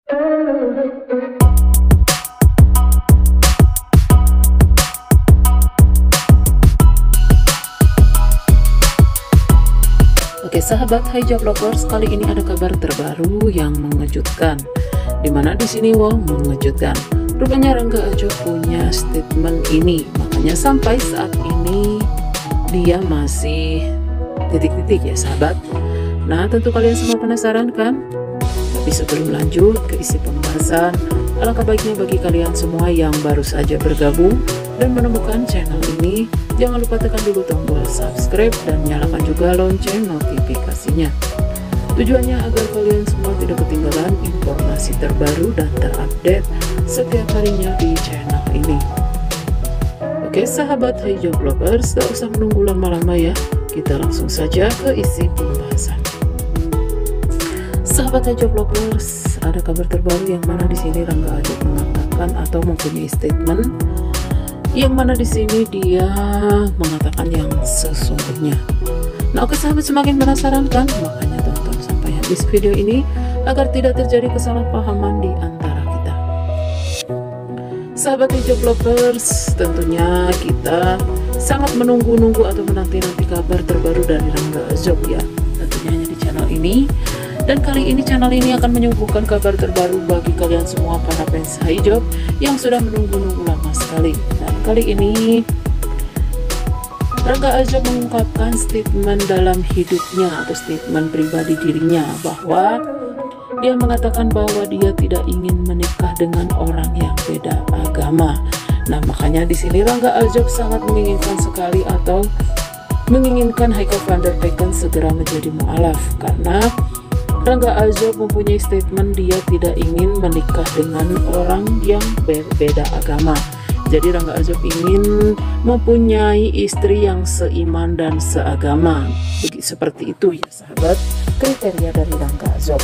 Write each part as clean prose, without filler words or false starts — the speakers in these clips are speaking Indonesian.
Oke sahabat hijab lovers, kali ini ada kabar terbaru yang mengejutkan. Dimana di sini wow mengejutkan. Rupanya Rangga Ajob punya statement ini, makanya sampai saat ini dia masih titik-titik ya sahabat. Nah tentu kalian semua penasaran kan? Tapi sebelum lanjut ke isi pembahasan, alangkah baiknya bagi kalian semua yang baru saja bergabung dan menemukan channel ini, jangan lupa tekan dulu tombol subscribe dan nyalakan juga lonceng notifikasinya. Tujuannya agar kalian semua tidak ketinggalan informasi terbaru dan terupdate setiap harinya di channel ini. Oke sahabat hijab lovers, tak usah menunggu lama-lama ya, kita langsung saja ke isi pembahasan. Sahabat hijab lovers, ada kabar terbaru yang mana di sini Rangga Ajob mengatakan atau mempunyai statement yang mana di sini dia mengatakan yang sesungguhnya. Nah oke sahabat, semakin penasaran kan? Makanya tonton sampai habis video ini agar tidak terjadi kesalahpahaman di antara kita. Sahabat hijab lovers, tentunya kita sangat menunggu-nunggu atau menanti-nanti kabar terbaru dari Rangga Ajob ya, tentunya hanya di channel ini. Dan kali ini channel ini akan menyuguhkan kabar terbaru bagi kalian semua para fans hijab yang sudah menunggu-nunggu lama sekali. Dan kali ini Rangga Ajob mengungkapkan statement dalam hidupnya atau statement pribadi dirinya, bahwa dia mengatakan bahwa dia tidak ingin menikah dengan orang yang beda agama. Nah makanya di sini Rangga Ajob sangat menginginkan sekali atau menginginkan Haikal van der Vecken segera menjadi mu'alaf, karena Rangga Ajob mempunyai statement dia tidak ingin menikah dengan orang yang berbeda agama. Jadi Rangga Ajob ingin mempunyai istri yang seiman dan seagama. Seperti itu ya sahabat, kriteria dari Rangga Ajob.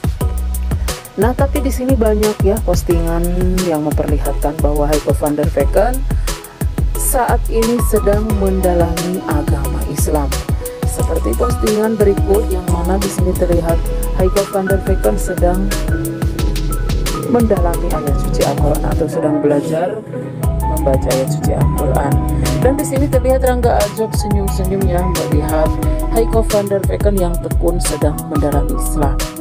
Nah tapi di sini banyak ya postingan yang memperlihatkan bahwa Haikal van der Vecken saat ini sedang mendalami agama Islam. Seperti postingan berikut yang mana di sini terlihat Haikal van der Vecken sedang mendalami ayat suci Al-Quran atau sedang belajar membaca ayat suci Al-Quran. Dan di sini terlihat Rangga Ajob senyum-senyum ya melihat Haikal van der Vecken yang tekun sedang mendalami Islam.